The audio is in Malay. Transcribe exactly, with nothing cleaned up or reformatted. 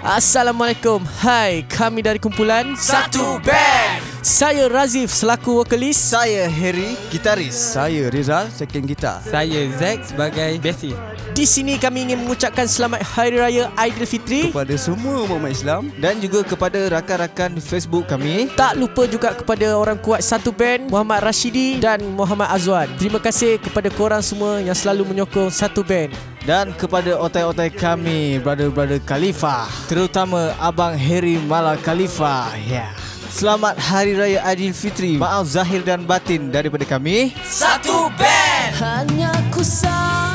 Assalamualaikum. Hai, kami dari kumpulan Satu Band. Saya Razif selaku vokalis. Saya Harry, gitaris. Saya Rizal, second gitar. Saya Zack sebagai bassist. Di sini kami ingin mengucapkan selamat Hari Raya Aidilfitri Kepada semua umat Islam Dan juga kepada rakan-rakan Facebook kami. Tak lupa juga kepada orang kuat Satu Band, Muhammad Rashidi dan Muhammad Azwan. Terima kasih kepada korang semua yang selalu menyokong Satu Band. Dan kepada otai-otai kami, brother-brother Khalifah, terutama Abang Harry Mala Khalifah. Ya. Yeah. Selamat Hari Raya Aidilfitri. Maaf zahir dan batin daripada kami Satu Band. Hanya ku sayang